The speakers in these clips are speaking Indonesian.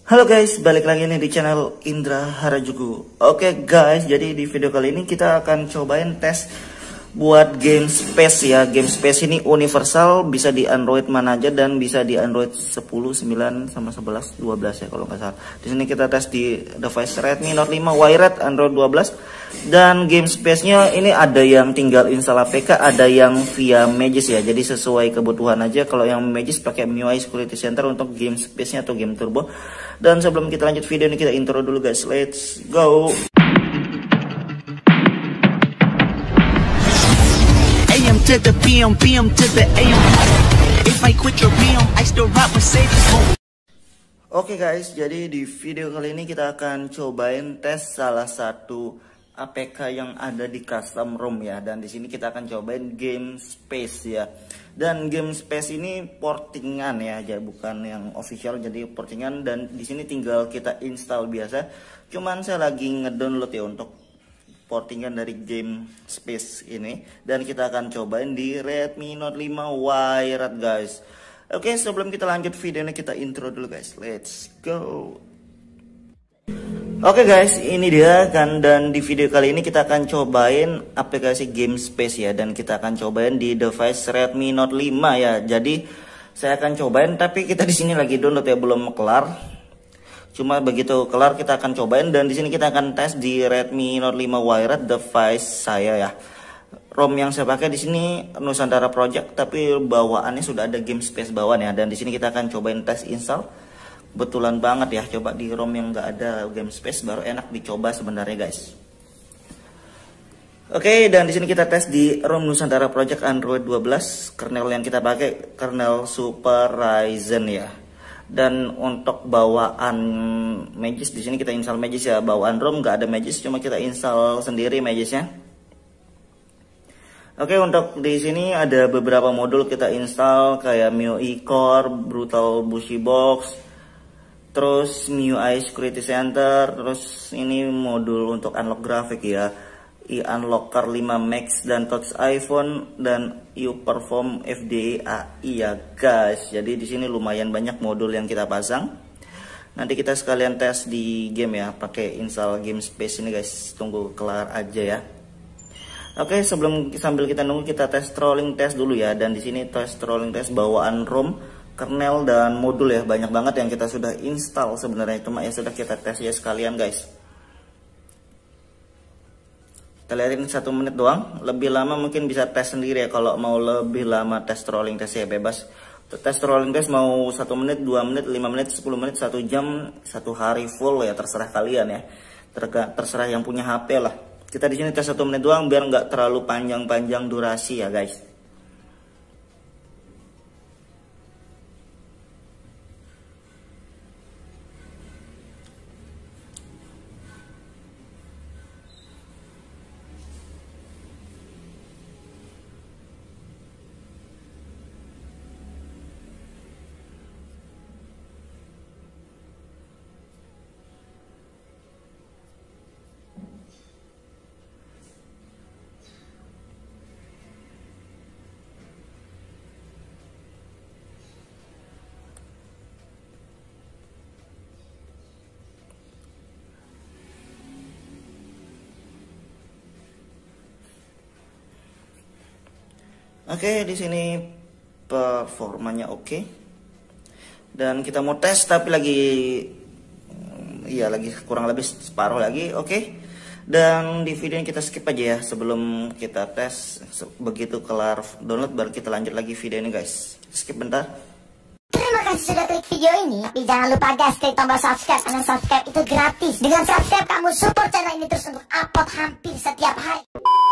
Halo guys, balik lagi nih di channel Indra Harajuku. Oke guys, jadi di video kali ini kita akan cobain tes buat game Space ya. Game Space ini universal, bisa di Android mana aja dan bisa di Android 10, 9 sama 11, 12 ya kalau nggak salah. Di sini kita tes di device Redmi Note 5 Wired Android 12. Dan game Space-nya ini ada yang tinggal install APK, ada yang via Magis ya. Jadi sesuai kebutuhan aja. Kalau yang Magis pakai MIUI Security Center untuk game Space-nya atau game Turbo. Dan sebelum kita lanjut video ini, kita intro dulu guys. Let's go. AM to the PM, PM to the AM. If I quit your PM, I still rock with Sage. Oke guys, jadi di video kali ini kita akan cobain tes salah satu APK yang ada di custom ROM ya. Dan di sini kita akan cobain game Space ya. Dan game Space ini portingan ya, jadi bukan yang official, jadi portingan. Dan di sini tinggal kita install biasa. Cuman saya lagi ngedownload ya untuk portingan dari game Space ini. Dan kita akan cobain di Redmi Note 5 Wired guys. Oke, sebelum kita lanjut videonya, kita intro dulu guys. Let's go. Oke guys, ini dia kan, dan di video kali ini kita akan cobain aplikasi Game Space ya, dan kita akan cobain di device Redmi Note 5 ya. Jadi saya akan cobain, tapi kita di sini lagi download ya, belum kelar. Cuma begitu kelar kita akan cobain, dan di sini kita akan tes di Redmi Note 5 Wired device saya ya. ROM yang saya pakai di sini Nusantara Project, tapi bawaannya sudah ada Game Space bawaan ya, dan di sini kita akan cobain tes install. Kebetulan banget ya, coba di ROM yang nggak ada Game Space baru enak dicoba sebenarnya guys. Oke, dan di sini kita tes di ROM Nusantara Project Android 12. Kernel yang kita pakai kernel Super Ryzen ya. Dan untuk bawaan Magis di sini kita install Magis ya. Bawaan ROM nggak ada Magis, cuma kita install sendiri Magisnya. Oke, untuk di sini ada beberapa modul kita install kayak MIUI Core, Brutal Bushy Box, terus MIUI Security Center, terus ini modul untuk unlock grafik ya, i-Unlocker 5 Max dan Touch iPhone, dan uPerform FDA AI ya guys. Jadi di sini lumayan banyak modul yang kita pasang. Nanti kita sekalian tes di game ya, pakai install Game Space ini guys. Tunggu kelar aja ya. Oke, sambil kita nunggu, kita tes trolling test dulu ya. Dan di sini tes trolling test bawaan ROM, kernel dan modul ya, banyak banget yang kita sudah install sebenarnya, cuma ya sudah kita tes ya sekalian guys. Kita lihatin 1 menit doang, lebih lama mungkin bisa tes sendiri ya. Kalau mau lebih lama tes trolling test ya bebas. Tes trolling test mau 1 menit, 2 menit, 5 menit, 10 menit, 1 jam, 1 hari full ya, terserah kalian ya. Terserah yang punya HP lah. Kita di sini tes 1 menit doang biar nggak terlalu panjang-panjang durasi ya guys. Oke, di sini performanya oke. Dan kita mau tes tapi lagi lagi kurang lebih separuh lagi. Oke. Dan di video ini kita skip aja ya sebelum kita tes. Begitu kelar download baru kita lanjut lagi video ini guys. Skip bentar. Terima kasih sudah klik video ini. Tapi jangan lupa guys, klik tombol subscribe, karena subscribe itu gratis. Dengan subscribe kamu support channel ini terus untuk upload hampir setiap hari.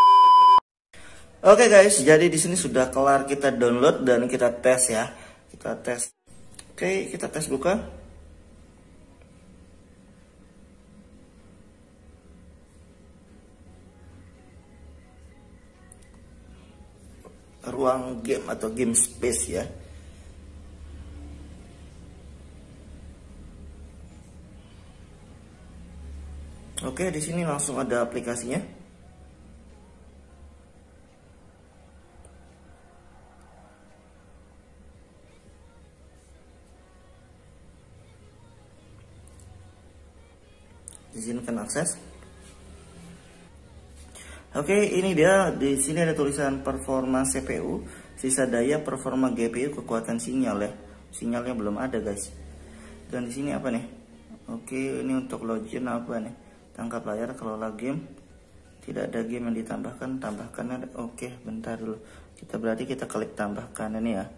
Oke guys, jadi di sini sudah kelar kita download dan kita tes ya. Kita tes. Oke, kita tes buka. Ruang game atau Game Space ya. Oke, di sini langsung ada aplikasinya. Izinkan akses. Oke, ini dia. Di sini ada tulisan performa CPU, sisa daya, performa GPU, kekuatan sinyal ya. Sinyalnya belum ada guys. Dan di sini apa nih? Oke, ini untuk login apa nih? Tangkap layar, kelola game. Tidak ada game yang ditambahkan, tambahkan ada. Oke, bentar dulu. Berarti kita klik tambahkan ini ya.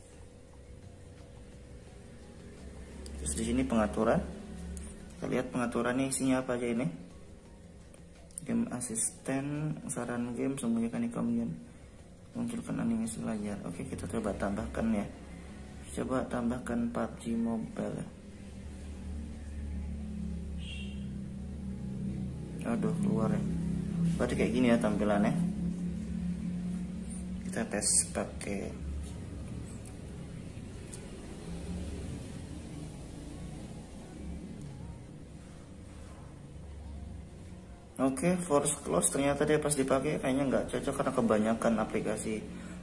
Terus di sini pengaturan. Kita lihat pengaturannya isinya apa aja ini. Game asisten, saran game, sembunyikan iklan, munculkan animasi layar. Oke, kita coba tambahkan ya. Coba tambahkan PUBG Mobile. Aduh, keluar ya. Berarti kayak gini ya tampilannya. Kita tes pakai. Oke, force close ternyata dia pas dipakai kayaknya nggak cocok karena kebanyakan aplikasi.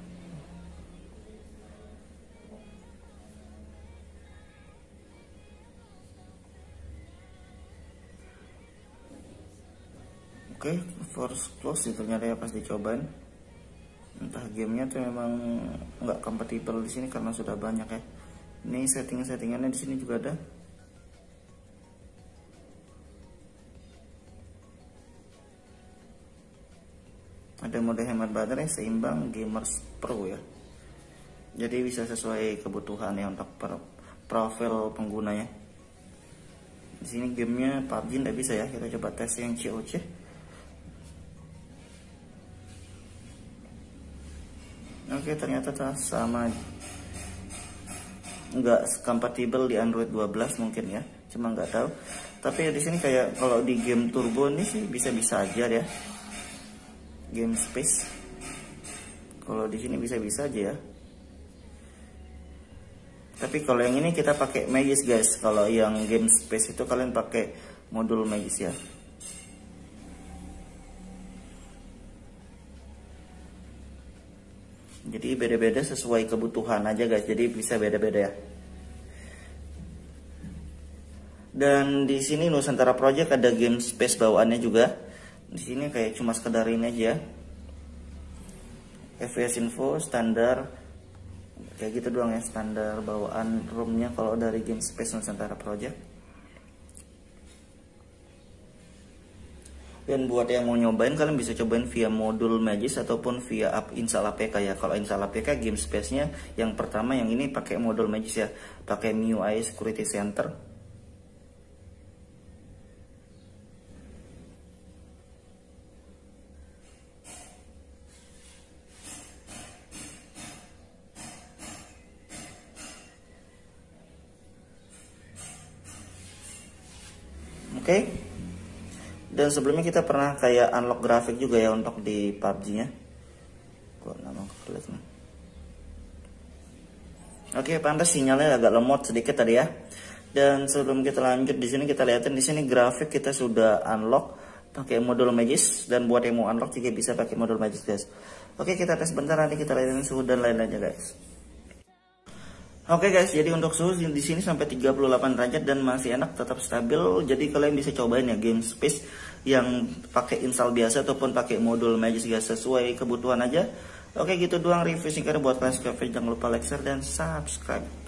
Oke, force close itu ternyata ya pas dicobain. Entah gamenya tuh memang nggak kompatibel di sini karena sudah banyak ya. Ini settingannya di sini juga ada. Ada mode hemat baterai, seimbang, gamers pro ya. Jadi bisa sesuai kebutuhan ya untuk profil penggunanya. Di sini gamenya PUBG tidak bisa ya. Kita coba tes yang COC. Oke, ternyata sama, nggak kompatibel di Android 12 mungkin ya. Cuma nggak tahu. Tapi di sini kayak kalau di game turbo ini sih bisa-bisa aja ya. Game space, kalau di sini bisa-bisa aja ya. Tapi kalau yang ini kita pakai Magis guys. Kalau yang game space itu kalian pakai modul Magis ya. Jadi beda-beda sesuai kebutuhan aja guys. Jadi bisa beda-beda ya. Dan di sini Nusantara Project ada game space bawaannya juga. Di sini kayak cuma sekedar ini aja. FPS info standar kayak gitu doang ya, standar bawaan ROM-nya kalau dari game space Nusantara Project. Dan buat yang mau nyobain kalian bisa cobain via modul Magis ataupun via install APK ya. Kalau install APK game space-nya yang pertama yang ini pakai modul Magis ya, pakai MIUI Security Center. Oke. Dan sebelumnya kita pernah kayak unlock grafik juga ya untuk di PUBG-nya. Kok nama klik nih. Oke, pantas sinyalnya agak lemot sedikit tadi ya. Dan sebelum kita lanjut di sini kita lihatin di sini grafik kita sudah unlock pakai modul Magis, dan buat yang mau unlock juga bisa pakai modul Magis guys. Oke, kita tes bentar nanti kita lihatin suhu dan lain-lainnya guys. Oke guys, jadi untuk suhu di sini sampai 38 derajat dan masih enak, tetap stabil. Jadi kalian bisa cobain ya game space yang pakai install biasa ataupun pakai modul Magis guys, sesuai kebutuhan aja. Oke, gitu doang review singkat buat kalian. Jangan lupa like, share, dan subscribe.